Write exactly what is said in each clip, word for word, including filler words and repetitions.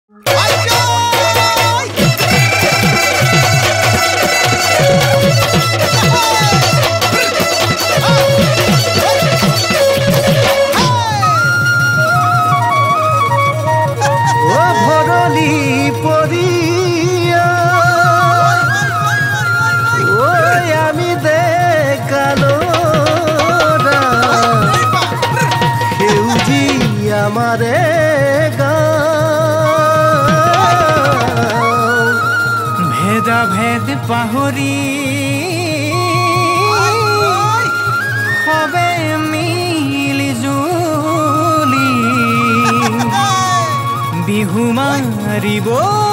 भेदा भेद पाहरी हबे मिली जुली बिहु मारिब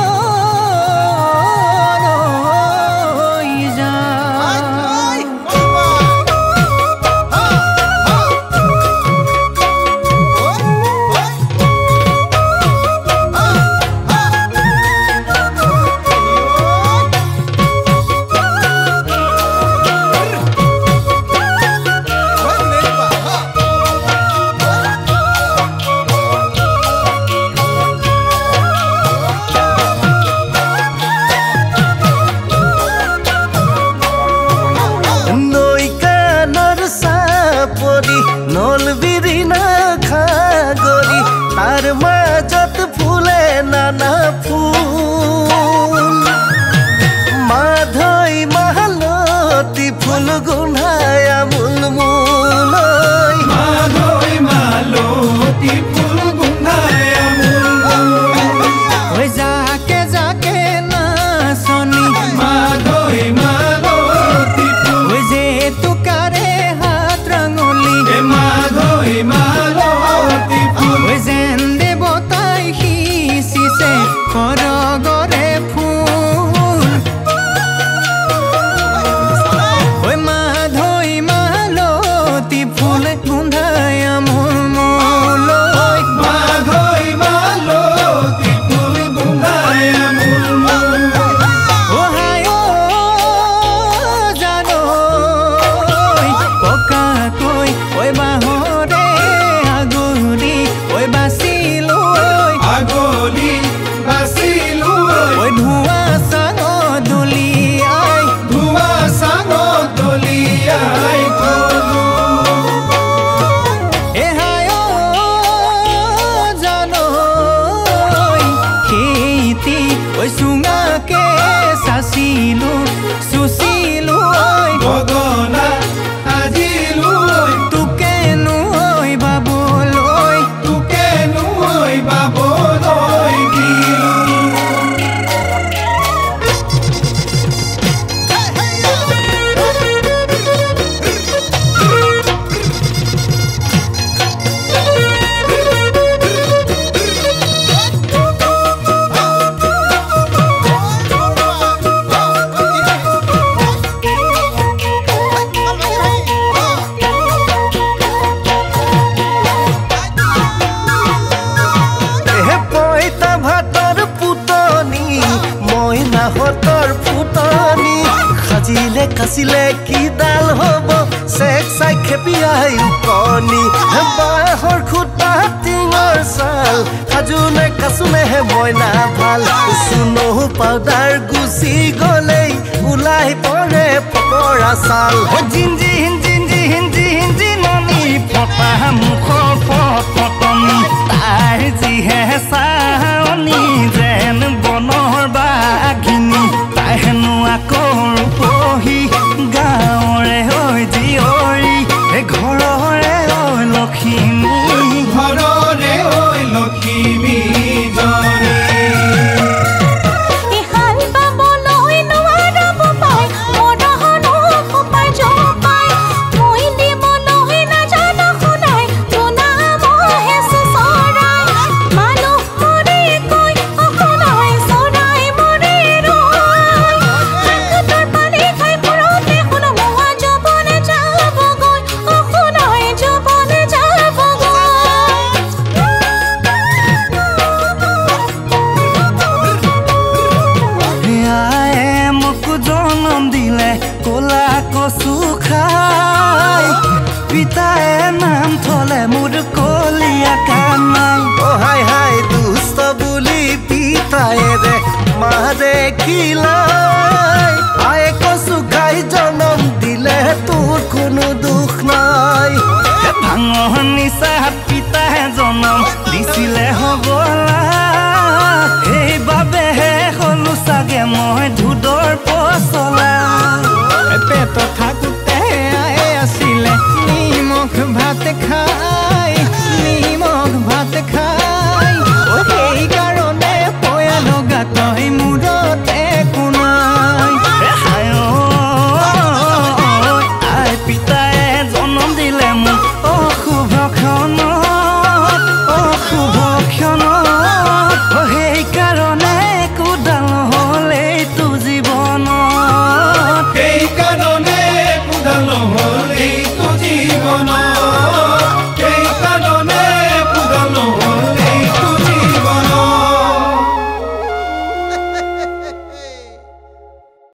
নল বিরিনা খাগরি তার মাজত ফুলে নানা ফুল মাধৈ মালতী ফুল গুন্ধায় আমুল মূল মাধৈ মালতী ফুল গুন্ধায় আমুল ওই যাকে যাকে নাচনি মাধৈ মালতী ফুল ওই যে তুকারে হাত রাঙলি মাধৈ মালতী ফুল ওই যেন দেবতাই সিঁচিছে সৰগৰে ফুল ওই মাধৈ মালতী ফুল গোন্ধাই আমোল মূল মাধৈ মালতী ফুল গোন্ধাই আমোল মূল ওহাই ও জানো পকাকৈ ওই বাহৰে আগলি ওই বাচিলো আগলি বাচিলো ওই ধোঁৱা চাঙ দলিয়াই ধোঁৱা চাঙ দলিয়াই গলো এহাই ও জানো খেতি ওই চুঙাকে চাচিলো চুচিলো গগনা আজিলো তোকেনো ঐ বাবলৈ তোকেনো ঐ বাবলৈ দিলো হতৰ ফুটনি সাজিলে কাচিলে কি ডাল হব চেক চাই খেপিয়াই কণি বাঁহৰ খুটা টিঙৰ চাল সাজুনে কাচুনেহে মইনা ভাল চুনহু পাউডাৰ গুচি গলেই ওলাই পৰে পকৰা চাল জিঞ্জি হিঞ্জি হিঞ্জি হিঞ্জি ননি ফটা মুখৰ ফটনি তাৰ যিহে চাৱনি যেন বনৰ বাঘিনী তাই হেনো আকৌ পহি গাঁৱৰে হৈ জীয়ৰী ঘৰৰে ঐ লখিমী ঘৰৰে ঐ লখিমী জনী মই দিব লৈ নাজানো শুনাই তোনা মহে দেখিলাই আয়ে কচু খাই জনম দিলে তোৰ কোনো দুখ নাই ভাঙৰ নিচা পিতাহে জনম দিছিলে হবলা সেইবাবেহে হলো চাগে মই ধুদৰ পচলা